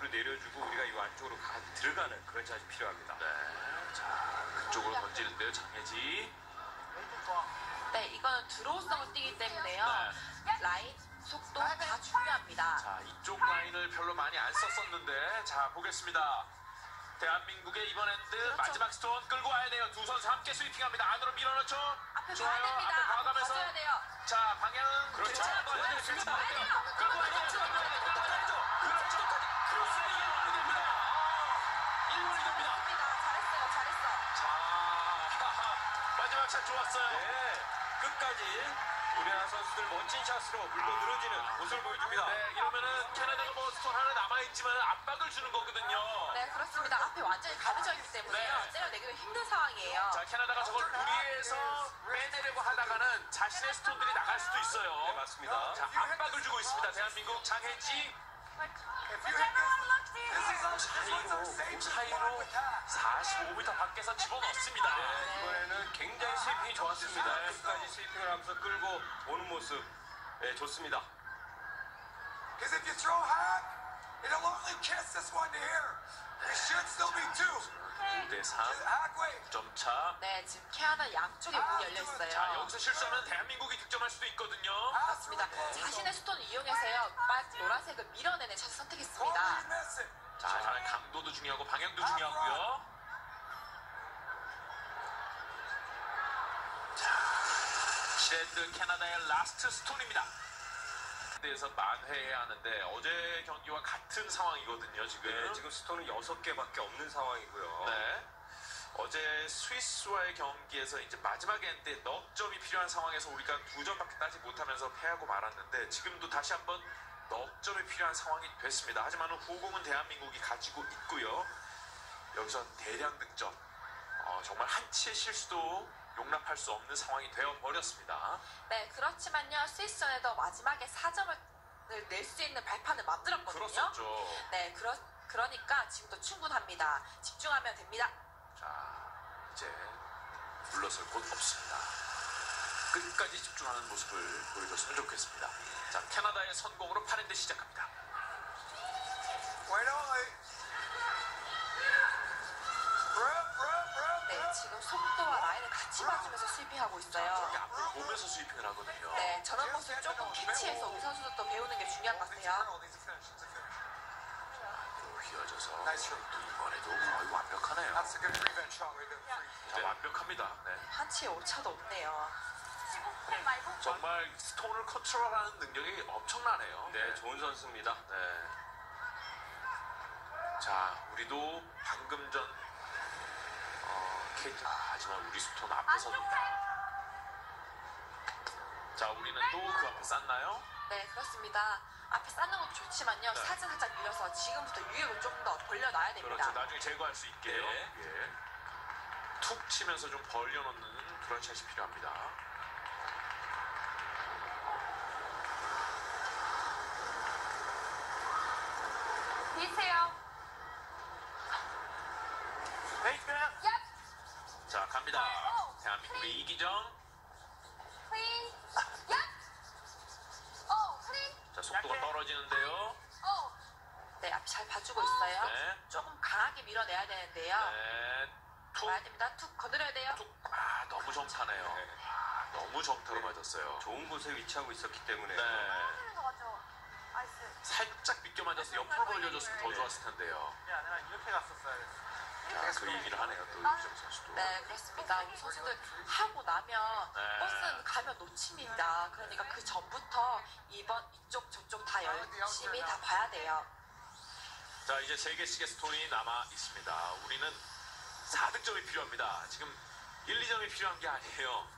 뒤로 내려주고 우리가 이 안쪽으로 들어가는 그런 샷이 필요합니다. 네. 자, 그쪽으로 던지는데요, 장혜지. 네, 이거는 드로우성을 띄기 때문에요. 네. 라인, 속도 다 중요합니다. 자, 이쪽 라인을 별로 많이 안 썼었는데, 자, 보겠습니다. 대한민국의 이번 엔드 그렇죠. 마지막 스톤 끌고 와야 돼요. 두 선수 함께 스위핑합니다. 안으로 밀어넣죠. 앞에 좋아요. 봐야 됩니다. 앞에 앞에 봐가면서. 봐줘야 돼요. 자, 방향은 그렇죠. 괜찮은 것 같아요. 그렇죠. 괜찮은 것 같아요. 돼요. 끌고 와야 돼요. 끌고 와야 돼요. 끌고 와야 돼요. 그렇죠. 크로스에 1번이 됩니다. 1번이 됩니다. 잘했어요, 잘했어. 자, 마지막 샷 좋았어요. 네, 끝까지 우리나라 선수들 멋진 샷으로 물고 늘어지는 모습을 보여줍니다. 네, 이러면은 캐나다가 뭐 스톤 하나 남아있지만 압박을 주는 거거든요. 네, 그렇습니다. 앞에 완전히 가려져 있기 때문에요. 네. 때려내기가 힘든 상황이에요. 자, 캐나다가 저걸 무리해서 빼내려고 하다가는 자신의 스톤들이 나갈 수도 있어요. 네, 맞습니다. 자, 압박을 주고 있습니다. 대한민국 장혜지. 사이로 45m 밖에서 집어넣습니다. 네, 이번에는 굉장히 스위핑이 좋았습니다. 끝까지 스위핑을 하면서 끌고 오는 모습 네, 좋습니다. Because if you throw high, it'll only catch this one to here. It should still be 2. 5대3 Halfway. 9점 차. 네, 지금 캐나다 양쪽에 문이 열려 자, 있어요. 여기서 실수하면 대한민국이 득점할 수도 있거든요. 맞습니다. 자신의 스톤을 이용해서요. 노란색을 밀어내는 샷을 선택했습니다. Forward, miss it. 자, 자, 강도도 중요하고 방향도 중요하고요. 자, 시랜드 캐나다의 라스트 스톤입니다. 대해서 만회해야 하는데 어제 경기와 같은 상황이거든요, 지금. 네, 지금 스톤은 6개밖에 없는 상황이고요. 네. 어제 스위스와의 경기에서 이제 마지막 엔드에 넉 점이 필요한 상황에서 우리가 2점밖에 따지 못하면서 패하고 말았는데 지금도 다시 한번 넉 점이 필요한 상황이 됐습니다. 하지만 후공은 대한민국이 가지고 있고요. 여기서 대량 득점. 정말 한치의 실수도 용납할 수 없는 상황이 되어버렸습니다. 네, 그렇지만요. 스위스전에도 마지막에 4점을 낼 수 있는 발판을 만들었거든요. 그렇었죠. 네, 그러니까 지금도 충분합니다. 집중하면 됩니다. 자, 이제 물러설 곳 없습니다. 끝까지 집중하는 모습을 보여줬으면 좋겠습니다. 자, 캐나다의 선공으로 8엔드 시작합니다. Wait only. 네, 지금 속도와 라인을 같이 맞추면서 스위핑하고 저기 있어요. 앞을 보면서 스위핑을 하거든요. 네, 저런 모습 조금 캐치해서 우리 선수들도 배우는 게 중요한 것 같아요. 또 휘어져서 나이스. 또 이번에도 거의 완벽하네요. That's a good prevent shot right there. 자, 완벽합니다. 네. 한치의 오차도 없네요. 정말 스톤을 컨트롤하는 능력이 엄청나네요. 네, 좋은 선수입니다. 네. 자, 우리도 방금 전 케이트 하지만 우리 스톤 앞에 섭니다. 자, 우리는 또 그 앞에 쌌나요? 네, 그렇습니다. 앞에 쌓는 것도 좋지만요. 네. 사진 살짝 밀어서 지금부터 유격을 좀 더 벌려놔야 됩니다. 그렇죠. 나중에 제거할 수 있게요. 네. 예. 툭 치면서 좀 벌려놓는 그런 샷이 필요합니다. 비세요. 자, 갑니다. 대한민국의 이기정. 자, 속도가 떨어지는데요. 네, 앞이 잘 봐주고 있어요. 네. 조금 강하게 밀어내야 되는데요. 네. 툭. 봐야 됩니다. 툭 건드려야 돼요. 툭. 너무 정타네요. 네. 너무 정타로 맞았어요. 좋은 곳에 위치하고 있었기 때문에 네. 살짝 비껴 맞아서 옆으로 벌려줬으면 더 좋았을 텐데요. 이렇게 갔었어요. 자, 그 얘기를 하네요. 또 이기정 선수도. 네, 그렇습니다. 우리 선수들 하고 나면 네. 버스는 가면 놓칩니다. 그러니까 그 전부터 이쪽 저쪽 다 열심히 다 봐야 돼요. 자, 이제 3개씩의 스톤이 남아 있습니다. 우리는 4득점이 필요합니다. 지금 1, 2점이 필요한 게 아니에요.